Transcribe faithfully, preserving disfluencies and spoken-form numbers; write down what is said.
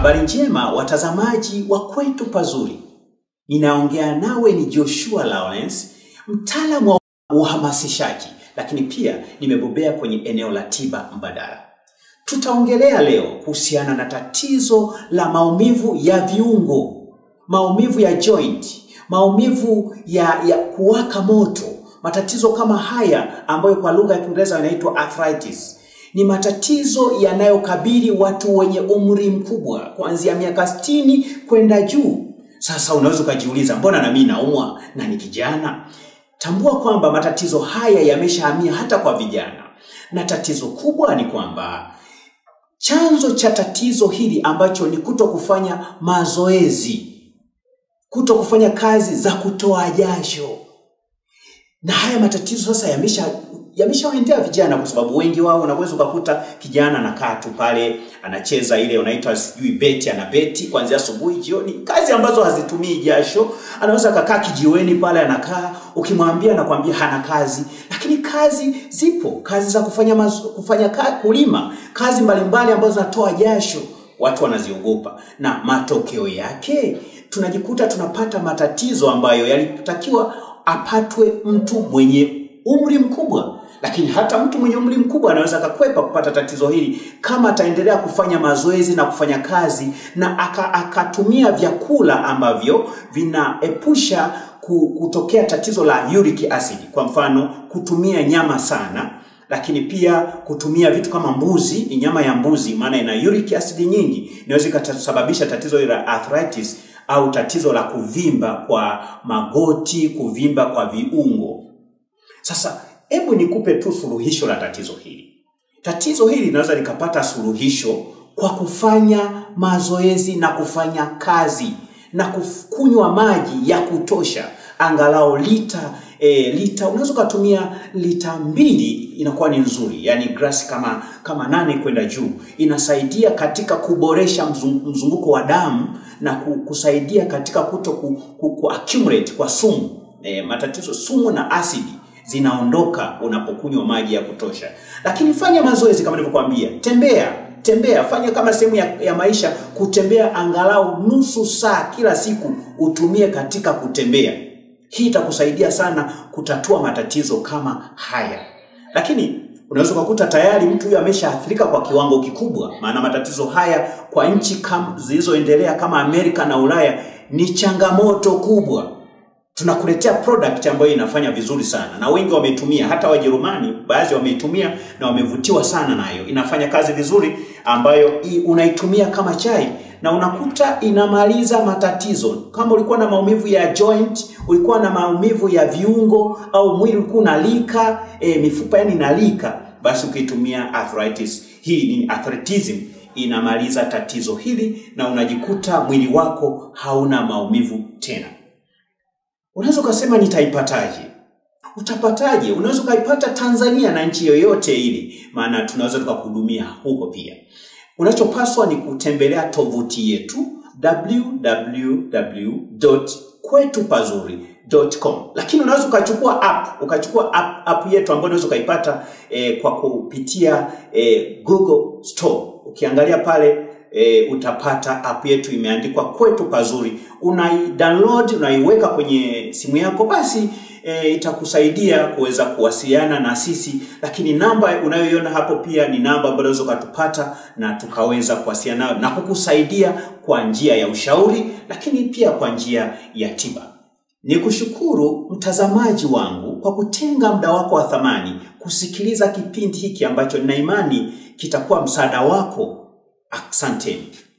Habari njema watazamaji wa Kwetu Pazuri. Ninaongea nawe ni Joshua Lawrence, mtaalamu wa uhamasishaji, lakini pia nimebobea kwenye eneo la tiba mbadala. Tutaongelea leo kuhusiana na tatizo la maumivu ya viungo, maumivu ya joint, maumivu ya, ya kuwaka moto. Matatizo kama haya ambayo kwa lugha ya Kiingereza yanaitwa arthritis ni matatizo yanayokabili watu wenye umri mkubwa kuanzia miaka sitini kwenda juu. Sasa unaweza kujiuliza, mbona na mimi naumwa na ni kijana? Tambua kwamba matatizo haya yameshahamia hata kwa vijana. Na tatizo kubwa ni kwamba chanzo cha tatizo hili ambacho ni kuto kufanya mazoezi, kuto kufanya kazi za kutoa jasho. Na haya matatizo sasa yamesha yameshawaendea vijana, kwa sababu wengi wao unaweza kukuta kijana anakaa tu pale anacheza ile unaitwa sijui beti, ana beti kuanzia asubuhi jioni, kazi ambazo hazitumii jasho. Anaweza kukaa kijiweni pale anakaa, ukimwambia anakuambia hana kazi, lakini kazi zipo, kazi za kufanya mazu, kufanya kazi, kulima, kazi mbalimbali ambazo zinatoa jasho, watu wanaziogopa. Na matokeo yake tunajikuta tunapata matatizo ambayo yalitakiwa apatwe mtu mwenye umri mkubwa. Lakini hata mtu mwenye umri mkubwa anaweza kukwepa kupata tatizo hili kama ataendelea kufanya mazoezi na kufanya kazi na akatumia vyakula ambavyo vinaepusha kutokea tatizo la uric acid. Kwa mfano, kutumia nyama sana, lakini pia kutumia vitu kama mbuzi, nyama ya mbuzi maana ina uric acid nyingi, inaweza kusababisha tatizo la arthritis au tatizo la kuvimba kwa magoti, kuvimba kwa viungo. Sasa hebu nikupe tu suluhisho la tatizo hili. Tatizo hili linaweza likapata suluhisho kwa kufanya mazoezi na kufanya kazi na kukunywa maji ya kutosha, angalau lita e, lita unaweza kutumia lita mbili, inakuwa ni nzuri, yani glasi kama kama nane kwenda juu. Inasaidia katika kuboresha mzunguko wa damu na kusaidia katika kuto ku, ku, ku accumulate kwa sumu. E, matatizo sumu na asidi zinaondoka unapokunywa maji ya kutosha. Lakini fanya mazoezi kama nilivyokuambia. Tembea, tembea, fanya kama sehemu ya, ya maisha, kutembea angalau nusu saa kila siku utumie katika kutembea. Hii itakusaidia sana kutatua matatizo kama haya. Lakini unaweza kukuta tayari mtu huyo ameshaathirika kwa kiwango kikubwa, maana matatizo haya kwa nchi kama zilizoendelea kama Amerika na Ulaya ni changamoto kubwa. Tunakuletea product ambayo inafanya vizuri sana na wengi wametumia, hata Wajerumani baadhi wameitumia na wamevutiwa sana nayo. Inafanya kazi vizuri ambayo unaitumia kama chai na unakuta inamaliza matatizo. Kama ulikuwa na maumivu ya joint, ulikuwa na maumivu ya viungo au mwili ulikuwa unalika, e, mifupa yani inalika, basi ukitumia arthritis, hii ni arthritism, inamaliza tatizo hili na unajikuta mwili wako hauna maumivu tena. Unaweza kusema nitaipataje? Utapataje? Unaweza kuipata Tanzania na nchi yoyote ile, maana tunaweza tukakuhudumia huko pia. Unachopaswa ni kutembelea tovuti yetu w w w dot kwetu pazuri dot com. Lakini unaweza ukachukua app, ukachukua app, app yetu ambayo unaweza kuipata eh, kwa kupitia eh, Google Store. Ukiangalia pale E, utapata app yetu imeandikwa Kwetu Pazuri. Unai-download, unaiweka kwenye simu yako, basi e, itakusaidia kuweza kuwasiliana na sisi. Lakini namba unayoiona hapo pia ni namba ambayo unaweza kutupata na tukaweza kuwasiliana na kukusaidia kwa njia ya ushauri, lakini pia kwa njia ya tiba. Nikushukuru mtazamaji wangu kwa kutenga muda wako wa thamani kusikiliza kipindi hiki ambacho nina imani kitakuwa msaada wako. Asanteni.